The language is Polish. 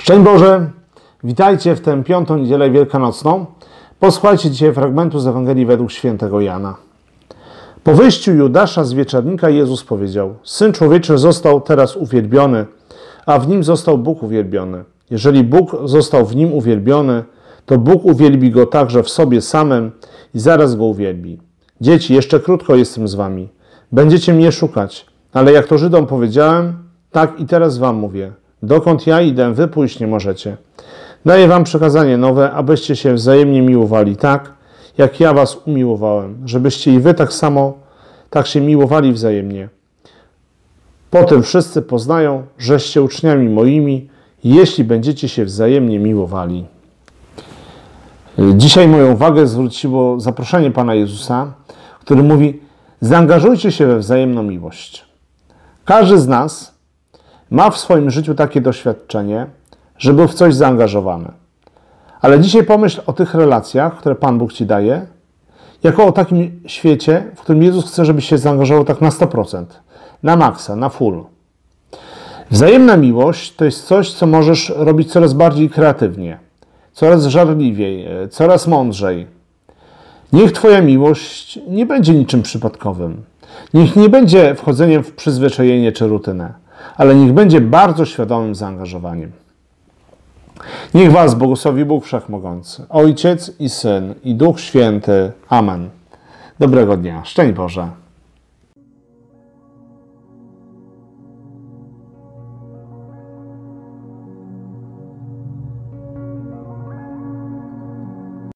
Szczęść Boże, witajcie w tę piątą niedzielę wielkanocną. Posłuchajcie dzisiaj fragmentu z Ewangelii według świętego Jana. Po wyjściu Judasza z wieczornika Jezus powiedział: Syn Człowieczy został teraz uwielbiony, a w Nim został Bóg uwielbiony. Jeżeli Bóg został w Nim uwielbiony, to Bóg uwielbi Go także w sobie samym i zaraz Go uwielbi. Dzieci, jeszcze krótko jestem z wami. Będziecie mnie szukać, ale jak to Żydom powiedziałem, tak i teraz wam mówię. Dokąd ja idę, wy pójść nie możecie. Daję wam przykazanie nowe, abyście się wzajemnie miłowali tak, jak ja was umiłowałem, żebyście i wy tak się miłowali wzajemnie. Potem wszyscy poznają, żeście uczniami moimi, jeśli będziecie się wzajemnie miłowali. Dzisiaj moją uwagę zwróciło zaproszenie Pana Jezusa, który mówi: zaangażujcie się we wzajemną miłość. Każdy z nas ma w swoim życiu takie doświadczenie, że był w coś zaangażowany. Ale dzisiaj pomyśl o tych relacjach, które Pan Bóg Ci daje, jako o takim świecie, w którym Jezus chce, żebyś się zaangażował tak na 100%, na maksa, na full. Wzajemna miłość to jest coś, co możesz robić coraz bardziej kreatywnie, coraz żarliwiej, coraz mądrzej. Niech Twoja miłość nie będzie niczym przypadkowym. Niech nie będzie wchodzeniem w przyzwyczajenie czy rutynę, ale niech będzie bardzo świadomym zaangażowaniem. Niech Was błogosławi Bóg Wszechmogący, Ojciec i Syn i Duch Święty. Amen. Dobrego dnia. Szczęść Boże.